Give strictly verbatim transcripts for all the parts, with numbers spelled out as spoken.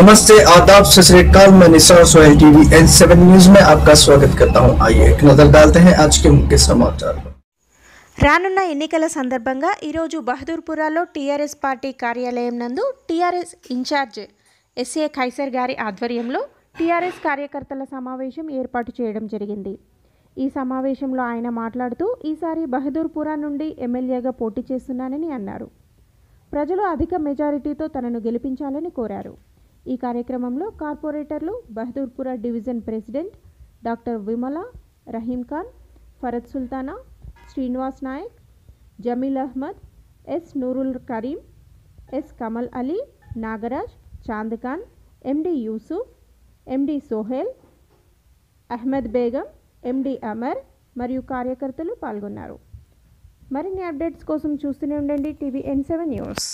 नमस्ते, आदाब, सत श्री अकाल। मैं Nisar Sohail TV N seven news में आपका स्वागत करता हूं। आइए एक नजर डालते हैं आज के मुख्य समाचार पर। రానున్న ఎన్నికల సందర్భంగా ఈరోజు బహదూర్పురాలో టీఆర్ఎస్ పార్టీ కార్యాలయం నందు టీఆర్ఎస్ ఇన్ఛార్జ్ ఎస్ఏ ఖైసర్ గారి ఆధ్వర్యంలో టీఆర్ఎస్ కార్యకర్తల సమావేశం ఏర్పాటు చేయడం జరిగింది। ఈ సమావేశంలో ఆయన మాట్లాడుతూ ఈసారి బహదూర్పురా నుండి ఎమ్మెల్యేగా పోటీ చేస్తున్నానని అన్నారు। ప్రజలు అధిక మెజారిటీతో తనను గెలిపించాలని కోరారు। ఈ కార్యక్రమంలో కార్పొరేటర్లు Bahadurpura division president doctor Vimala, Rahim Khan, Farad Sultana, Srinivas Nayak, Jameel Ahmed, S Noorul Karim, S Kamal Ali, Nagaraj, Chand Khan, MD Yousuf, MD Sohail, Ahmed Begum, MD Amar మరియు కార్యకర్తలు పాల్గొన్నారు। మరిన్ని అప్డేట్స్ కోసం చూస్తూనే ఉండండి టీవీ ఎన్ సెవెన్ న్యూస్।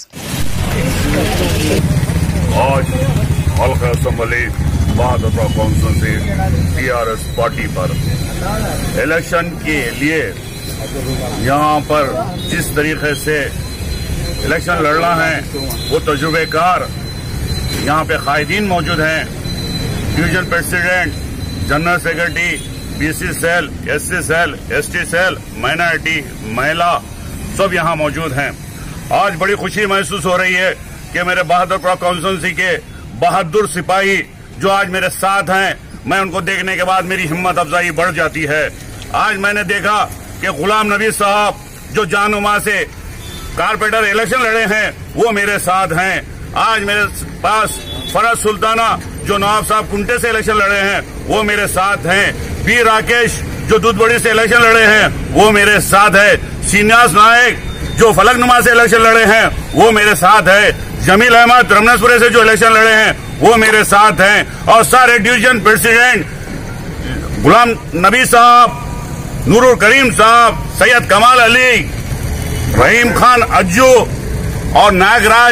आज हल्का assembly Bahadurpura constituency TRS party पर इलेक्शन के लिए यहाँ पर जिस तरीके से इलेक्शन लड़ना है वो तजुर्बेकार यहाँ पे कायदीन मौजूद हैं। Division president, general secretary, BC cell, SC cell, ST cell, minority, महिला सब यहाँ मौजूद हैं। आज बड़ी खुशी महसूस हो रही है कि मेरे बहादुरपुरा कॉन्स्टिट्यूंसी के बहादुर सिपाही जो आज मेरे साथ हैं, मैं उनको देखने के बाद मेरी हिम्मत अफजाई बढ़ जाती है। आज मैंने देखा कि गुलाम नबी साहब जो जानुमा से कारपोरेटर इलेक्शन लड़े हैं वो मेरे साथ हैं। आज मेरे पास फरद सुल्ताना जो नवाब साहब कुंटे से इलेक्शन लड़े हैं वो मेरे साथ हैं। बी राकेश जो दूधबड़ी से इलेक्शन लड़े हैं वो मेरे साथ है। श्रीनिवास नायक जो फलकनुमा से इलेक्शन लड़े हैं वो मेरे साथ है। जमील अहमद रमनेशपुरे से जो इलेक्शन लड़े हैं वो मेरे साथ हैं। और सारे डिवीजन प्रेसिडेंट गुलाम नबी साहब, नूरुल करीम साहब, सैयद कमाल अली, रहीम खान अज्जू और नागराज,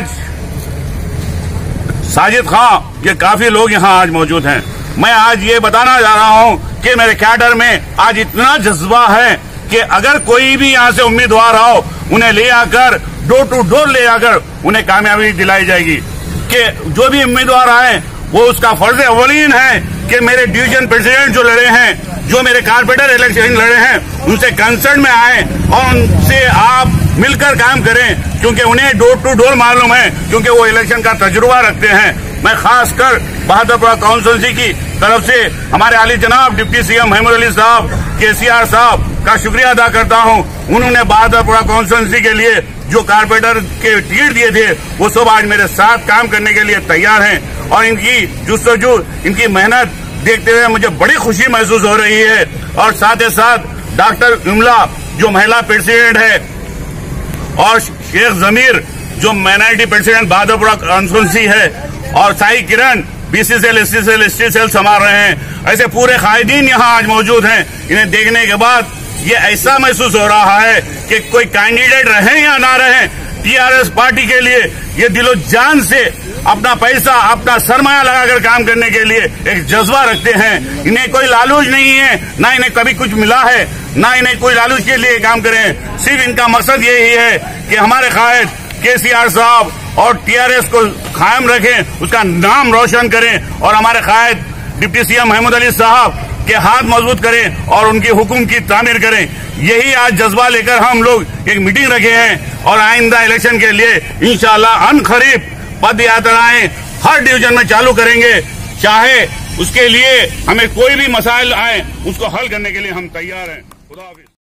साजिद खां, ये काफी लोग यहाँ आज मौजूद हैं। मैं आज ये बताना जा रहा हूँ कि मेरे कैडर में आज इतना जज्बा है कि अगर कोई भी यहाँ से उम्मीदवार आओ उन्हें ले आकर डोर टू डोर ले आकर उन्हें कामयाबी दिलाई जाएगी। कि जो भी उम्मीदवार आए वो उसका फर्ज अवलीन है कि मेरे डिवीजन प्रेसिडेंट जो लड़े हैं, जो मेरे कारपोरेटर इलेक्शन लड़े हैं, उनसे कंसर्न में आए और उनसे आप मिलकर काम करें, क्योंकि उन्हें डोर टू डोर मालूम है, क्योंकि वो इलेक्शन का तजुर्बा रखते हैं। मैं खासकर बहादुरपुरा कॉन्स्टिट्यूंसी की तरफ से हमारे आली जनाब डिप्टी सीएम महमूद अली साहब, केसीआर साहब का शुक्रिया अदा करता हूं। उन्होंने बहादुरपुरा कॉन्स्टिट्यूंसी के लिए जो कारपोरेटर के टिकट दिए थे वो सब आज मेरे साथ काम करने के लिए तैयार हैं। और इनकी जुस्तजू, इनकी मेहनत देखते हुए मुझे बड़ी खुशी महसूस हो रही है। और साथ ही साथ डॉक्टर विमला जो महिला प्रेसिडेंट है और शेख जमीर जो माइनॉरिटी प्रेसिडेंट बहादुरपुरा कॉन्स्टिट्यूंसी है और Sai Kiran BC cell, SC cell, ST cell संभाल रहे हैं। ऐसे पूरे कायदीन यहाँ आज मौजूद हैं। इन्हें देखने के बाद ये ऐसा महसूस हो रहा है कि कोई कैंडिडेट रहे या ना रहे, टीआरएस पार्टी के लिए ये दिलो जान से अपना पैसा, अपना सरमाया लगाकर काम करने के लिए एक जज्बा रखते हैं। इन्हें कोई लालूच नहीं है, ना इन्हें कभी कुछ मिला है, ना इन्हें कोई लालूच के लिए काम करें। सिर्फ इनका मकसद यही है कि हमारे कायद केसीआर साहब और टीआरएस को कायम रखें, उसका नाम रोशन करें और हमारे कायद डिप्टी सीएम महमूद अली साहब के हाथ मजबूत करें और उनकी हुकुम की तामीर करें। यही आज जज्बा लेकर हम लोग एक मीटिंग रखे हैं और आइंदा इलेक्शन के लिए इंशाअल्लाह अनखरीब पद यात्राएं हर डिवीजन में चालू करेंगे। चाहे उसके लिए हमें कोई भी मसाइल आए उसको हल करने के लिए हम तैयार हैं। खुदा हाफिज।